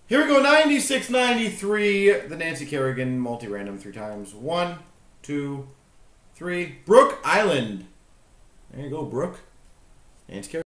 Here we go, 9693. The Nancy Kerrigan multi-random 3 times. 1, 2, 3. Brook Island. There you go, Brook. Nancy Kerrigan.